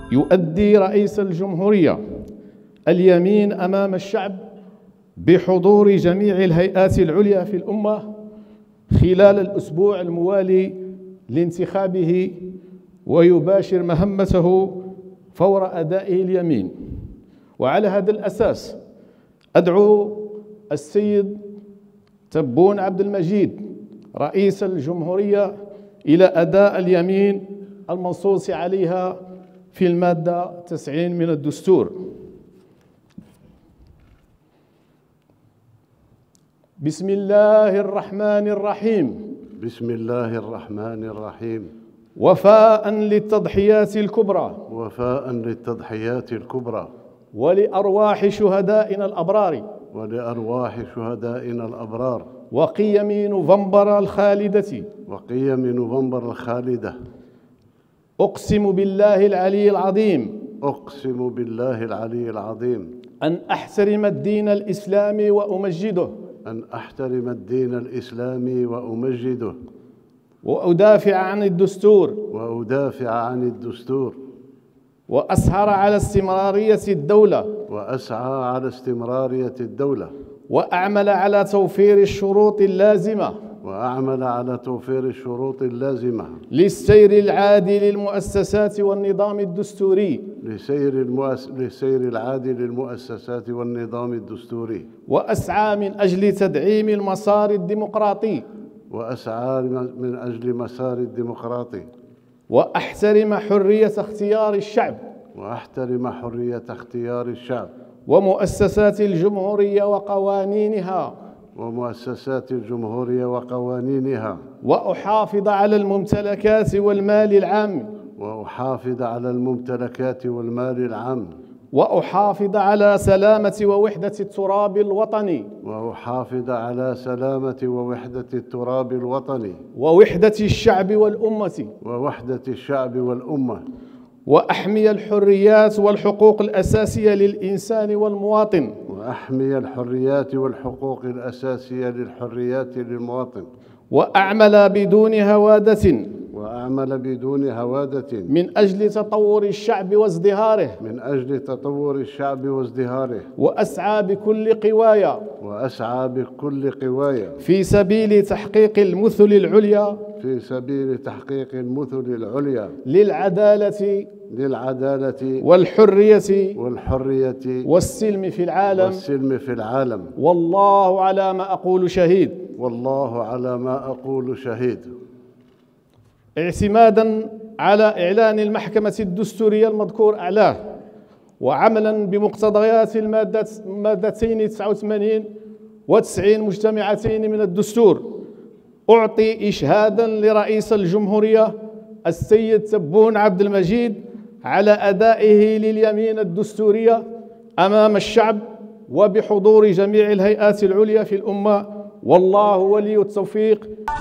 يؤدي رئيس الجمهورية اليمين أمام الشعب بحضور جميع الهيئات العليا في الأمة خلال الأسبوع الموالي لانتخابه، ويباشر مهمته فور أدائه اليمين. وعلى هذا الأساس أدعو السيد تبون عبد المجيد رئيس الجمهورية إلى أداء اليمين المنصوص عليها في المادة 90 من الدستور. بسم الله الرحمن الرحيم. بسم الله الرحمن الرحيم. وفاء للتضحيات الكبرى. وفاء للتضحيات الكبرى. ولأرواح شهدائنا الأبرار. ولأرواح شهدائنا الأبرار. وقيم نوفمبر الخالدة. وقيم نوفمبر الخالدة. أقسم بالله العلي العظيم. أقسم بالله العلي العظيم. أن أحترم الدين الإسلامي وأمجده. أن أحترم الدين الإسلامي وأمجده. وأدافع عن الدستور. وأدافع عن الدستور. وأسهر على استمرارية الدولة. وأسعى على استمرارية الدولة. وأعمل على توفير الشروط اللازمة. وأعمل على توفير الشروط اللازمة للسير العادل للمؤسسات والنظام الدستوري. للسير العادل للمؤسسات والنظام الدستوري. وأسعى من أجل تدعيم المسار الديمقراطي. وأسعى من أجل مسار الديمقراطي. وأحترم حرية اختيار الشعب. وأحترم حرية اختيار الشعب. ومؤسسات الجمهورية وقوانينها. ومؤسسات الجمهورية وقوانينها. وأحافظ على الممتلكات والمال العام. وأحافظ على الممتلكات والمال العام. وأحافظ على سلامة ووحدة التراب الوطني. وأحافظ على سلامة ووحدة التراب الوطني. ووحدة الشعب والأمة. ووحدة الشعب والأمة. وأحمي الحريات والحقوق الأساسية للإنسان والمواطن. وأحمي الحريات والحقوق الأساسية للحريات للمواطن. وأعمل بدون هوادة. وأعمل بدون هوادة. من أجل تطور الشعب وازدهاره. من أجل تطور الشعب وازدهاره. وأسعى بكل قواي. وأسعى بكل قواي. في سبيل تحقيق المثل العليا. في سبيل تحقيق المثل العليا. للعدالة. والحرية. والسلم في العالم. والسلم في العالم. والله على ما أقول شهيد. والله على ما أقول شهيد. اعتمادا على إعلان المحكمة الدستورية المذكور أعلاه، وعملا بمقتضيات المادتين 89 و90 مجتمعتين من الدستور، أعطي إشهادا لرئيس الجمهورية السيد تبون عبد المجيد على أدائه لليمين الدستورية أمام الشعب وبحضور جميع الهيئات العليا في الأمة، والله ولي التوفيق.